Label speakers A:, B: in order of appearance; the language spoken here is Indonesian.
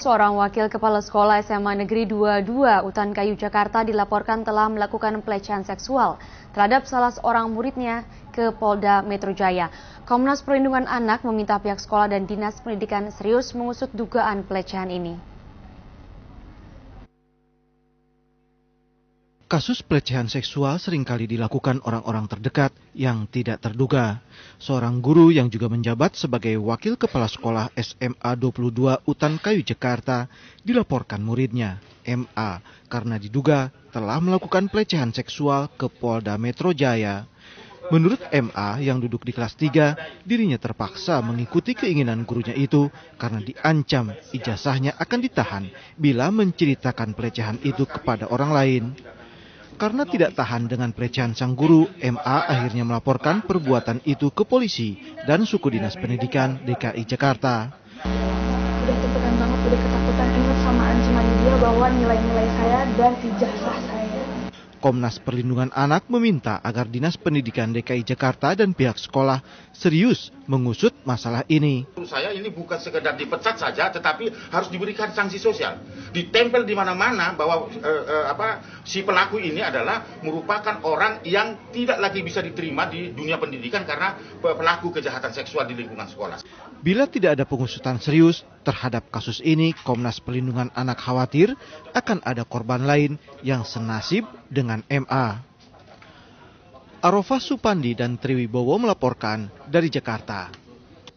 A: seorang wakil kepala sekolah SMA Negeri 22 Utan Kayu Jakarta dilaporkan telah melakukan pelecehan seksual terhadap salah seorang muridnya ke Polda Metro Jaya. Komnas Perlindungan Anak meminta pihak sekolah dan Dinas Pendidikan serius mengusut dugaan pelecehan ini.
B: Kasus pelecehan seksual seringkali dilakukan orang-orang terdekat yang tidak terduga. Seorang guru yang juga menjabat sebagai wakil kepala sekolah SMA 22 Utan Kayu Jakarta dilaporkan muridnya, MA, karena diduga telah melakukan pelecehan seksual ke Polda Metro Jaya. Menurut MA yang duduk di kelas 3, dirinya terpaksa mengikuti keinginan gurunya itu karena diancam ijazahnya akan ditahan bila menceritakan pelecehan itu kepada orang lain. Karena tidak tahan dengan pelecehan sang guru, MA akhirnya melaporkan perbuatan itu ke polisi dan suku dinas pendidikan DKI Jakarta.
C: Udah tepekan banget, udah ketakutan ingat sama ancaman dia bahwa nilai-nilai saya dan ijazah saya.
B: Komnas Perlindungan Anak meminta agar Dinas Pendidikan DKI Jakarta dan pihak sekolah serius mengusut masalah ini.
D: Menurut saya ini bukan sekedar dipecat saja, tetapi harus diberikan sanksi sosial. Ditempel di mana-mana bahwa si pelaku ini adalah merupakan orang yang tidak lagi bisa diterima di dunia pendidikan karena pelaku kejahatan seksual di lingkungan sekolah.
B: Bila tidak ada pengusutan serius terhadap kasus ini, Komnas Perlindungan Anak khawatir akan ada korban lain yang senasib dengan MA. Arofah Supandi dan Triwibowo melaporkan dari Jakarta.